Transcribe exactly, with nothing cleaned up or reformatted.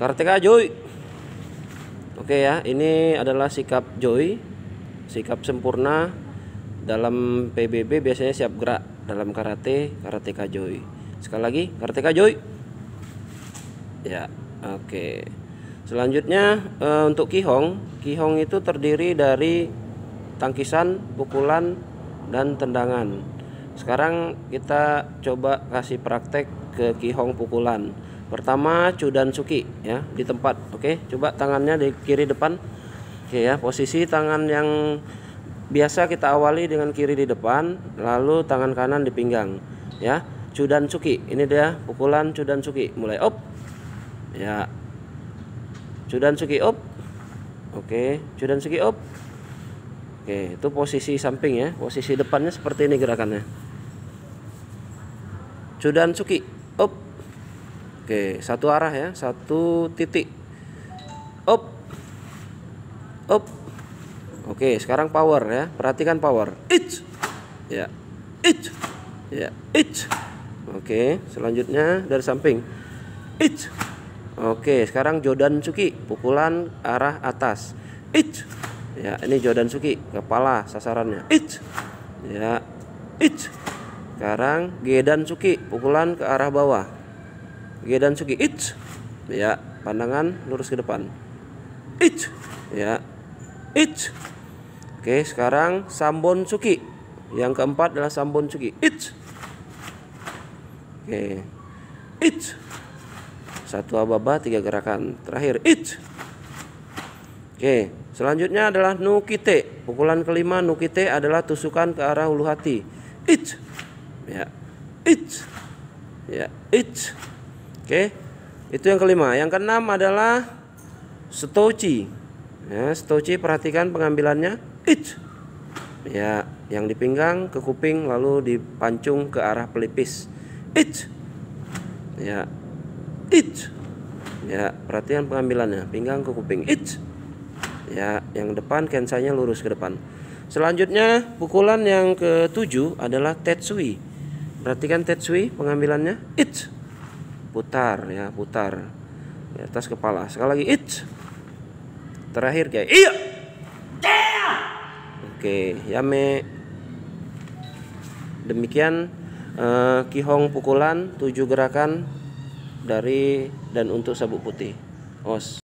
Karateka Joy. Oke ya, ini adalah sikap Joy, sikap sempurna dalam P B B, biasanya siap gerak. Dalam karate, Karateka Joy. Sekali lagi, Karateka Joy. Ya, oke. Selanjutnya eh, untuk Kihong, Kihong itu terdiri dari tangkisan, pukulan, dan tendangan. Sekarang kita coba kasih praktek ke Kihong pukulan. Pertama Chudan Suki ya, di tempat. Oke, coba tangannya di kiri depan. Oke ya, posisi tangan yang biasa kita awali dengan kiri di depan, lalu tangan kanan di pinggang ya. Chudan Suki, ini dia pukulan Chudan Suki. Mulai op. Ya. Chudan Suki op. Oke, Chudan Suki op. Oke, itu posisi samping ya. Posisi depannya seperti ini gerakannya. Chudan Suki op. Oke, satu arah ya, satu titik. Op. Op. Oke, sekarang power ya. Perhatikan power. Ich. Ya. Ich. Ya, ich. Oke, selanjutnya dari samping. Ich. Oke, sekarang Jodan Suki, pukulan arah atas. Ich. Ya, ini Jodan Suki, kepala sasarannya. Ich. Ya. Ich. Sekarang Gedan Suki, pukulan ke arah bawah. Gedan Suki, ich. Ya, pandangan lurus ke depan. Ich. Ya. Ich. Oke, sekarang Sambon Suki. Yang keempat adalah Sambon Suki. Ich. Oke. Ich. Satu ababa, tiga gerakan. Terakhir, ich. Oke, selanjutnya adalah Nukite. Pukulan kelima Nukite adalah tusukan ke arah ulu hati. Ich. Ya. Ich. Ya, ich. Oke. Itu yang kelima. Yang keenam adalah Stouchi. Ya, Stouchi, perhatikan pengambilannya. Ich. Ya, yang di pinggang ke kuping lalu dipancung ke arah pelipis. Ich. Ya. Ich. Ya, perhatikan pengambilannya, pinggang ke kuping. Ich. Ya, yang depan kensanya lurus ke depan. Selanjutnya pukulan yang ketujuh adalah Tetsui. Perhatikan Tetsui pengambilannya. Ich. Putar ya, putar di atas kepala. Sekali lagi, ich. Terakhir kayak iya. Oke, Yame. Demikian uh, Kihong pukulan tujuh gerakan dari dan untuk sabuk putih. Os.